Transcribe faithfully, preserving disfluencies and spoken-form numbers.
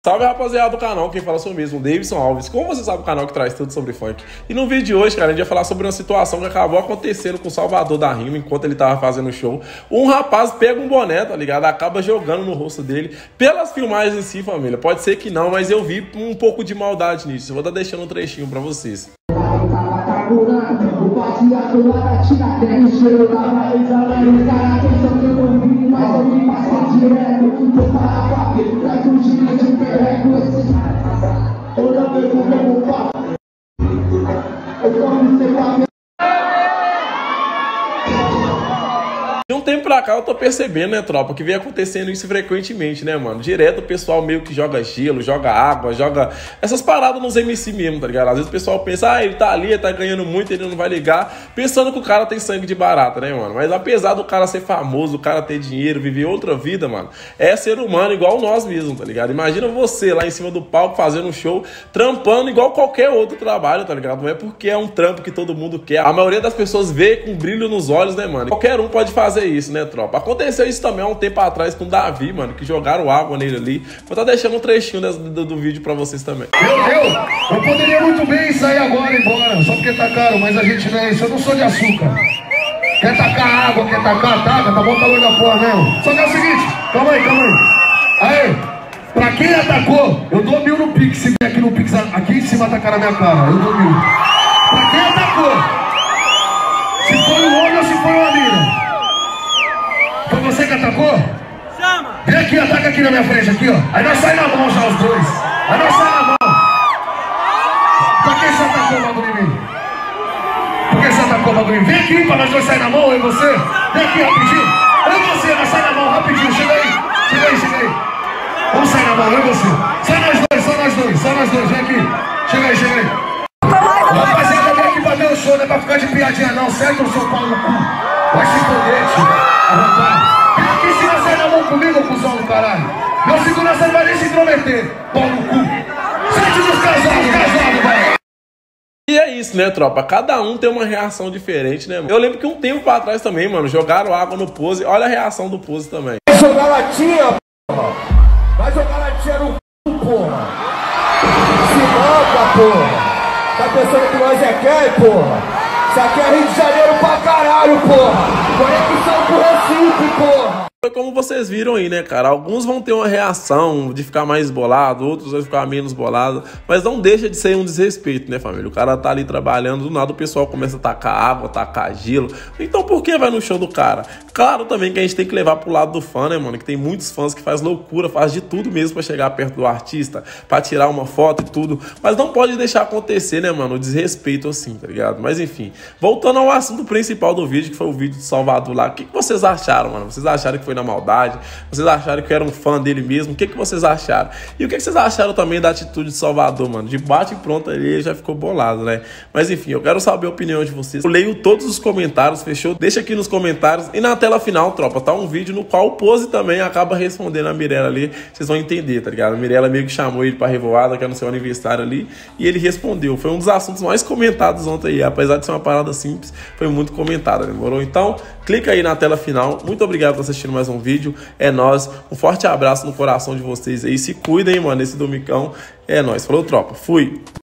Salve, rapaziada do canal, quem fala sou eu mesmo, Davidson Alves. Como você sabe, o canal que traz tudo sobre funk. E no vídeo de hoje, cara, a gente vai falar sobre uma situação que acabou acontecendo com o Salvador da Rima enquanto ele tava fazendo o show. Um rapaz pega um boné, tá ligado? Acaba jogando no rosto dele. Pelas filmagens em si, família, pode ser que não, mas eu vi um pouco de maldade nisso. Eu vou estar deixando um trechinho pra vocês. De um tempo pra cá eu tô percebendo, né, tropa, que vem acontecendo isso frequentemente, né, mano? Direto o pessoal meio que joga gelo, joga água, joga essas paradas nos M C mesmo, tá ligado? Às vezes o pessoal pensa, ah, ele tá ali, ele tá ganhando muito, ele não vai ligar, pensando que o cara tem sangue de barata, né, mano? Mas apesar do cara ser famoso, o cara ter dinheiro, viver outra vida, mano, é ser humano igual nós mesmos, tá ligado? Imagina você lá em cima do palco fazendo um show, trampando igual qualquer outro trabalho, tá ligado? Não é porque é um trampo que todo mundo quer. A maioria das pessoas vê com brilho nos olhos, né, mano? Qualquer um pode fazer isso, né, tropa? Aconteceu isso também há um tempo atrás com o Davi, mano, que jogaram água nele ali. Vou estar deixando um trechinho do, do, do vídeo pra vocês também. Eu, eu, eu poderia muito bem sair agora e embora, só porque tá caro, mas a gente não é isso, eu não sou de açúcar. Quer tacar água, quer tacar, taca, tá bom calor da porra mesmo. Só que é o seguinte, calma aí, calma aí. Aí, pra quem atacou, eu dou mil no Pix, se vier aqui no Pix, aqui em cima atacar na minha cara, eu dou mil. Pra quem atacou, se foi um homem ou se foi uma mina. Foi você que atacou? Chama! Vem aqui, ataca aqui na minha frente, aqui, ó. Aí nós sai na mão já os dois. Aí nós sai na mão. Pra que você atacou o bagulho em mim? Por que você atacou o bagulho em mim? Vem aqui pra nós dois sair na mão, eu e você. Vem aqui rapidinho. Eu e você, nós sai na mão, rapidinho. Chega aí, chega aí, chega aí. Vamos sair na mão, eu e você. Sai nós dois, só nós dois, só nós dois. Vem aqui. Chega aí, chega aí. Rapaziada, vem aqui pra ver o show, não é pra ficar de piadinha não, certo, seu pau no cu? Vai se foder, tio. Vem aqui se você na mão comigo, cuzão do caralho. Meu segurança não vai nem se intrometer. Pau no cu. Sente dos casados, casados, velho. E é isso, né, tropa? Cada um tem uma reação diferente, né, mano? Eu lembro que um tempo pra trás também, mano, jogaram água no Pose. Olha a reação do Pose também. Vai jogar latinha, porra. Vai jogar latinha no cu, porra. Se mata, porra. Tá pensando que nós é quem, porra? Isso aqui é Rio de Janeiro pra caralho, porra! Conexão pro Recife, porra! Foi como vocês viram aí, né, cara? Alguns vão ter uma reação de ficar mais bolado, outros vão ficar menos bolado, mas não deixa de ser um desrespeito, né, família? O cara tá ali trabalhando, do nada o pessoal começa a tacar água, tacar gelo. Então por que vai no show do cara? Claro também que a gente tem que levar pro lado do fã, né, mano? Que tem muitos fãs que faz loucura, faz de tudo mesmo pra chegar perto do artista, pra tirar uma foto e tudo, mas não pode deixar acontecer, né, mano? O desrespeito assim, tá ligado? Mas enfim, voltando ao assunto principal do vídeo, que foi o vídeo de Salvador lá, o que, que vocês acharam, mano? Vocês acharam que foi na maldade? Vocês acharam que era um fã dele mesmo? O que, que vocês acharam? E o que, que vocês acharam também da atitude de Salvador, mano? De bate e pronto ali, ele já ficou bolado, né? Mas enfim, eu quero saber a opinião de vocês. Eu leio todos os comentários, fechou? Deixa aqui nos comentários. E na tela final, tropa, tá um vídeo no qual o Pose também acaba respondendo a Mirella ali. Vocês vão entender, tá ligado? A Mirella meio que chamou ele pra revoada, que é no seu aniversário ali, e ele respondeu. Foi um dos assuntos mais comentados ontem aí. Apesar de ser uma parada simples, foi muito comentada, demorou? Então, clica aí na tela final. Muito obrigado por assistir mais um vídeo. É nóis. Um forte abraço no coração de vocês aí. Se cuidem, mano, esse domingão. É nóis. Falou, tropa. Fui.